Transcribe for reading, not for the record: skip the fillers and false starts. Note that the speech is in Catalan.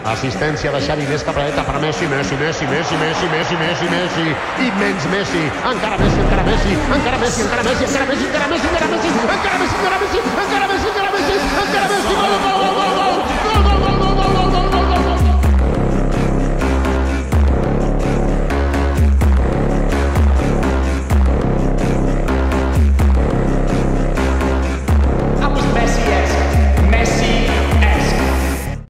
Assistència de Xavi, més cap a la dreta per Messi, Messi, i menys Messi, encara Messi, encara Messi, encara Messi, encara Messi, encara Messi, encara Messi, encara Messi, encara Messi, encara Messi, encara Messi,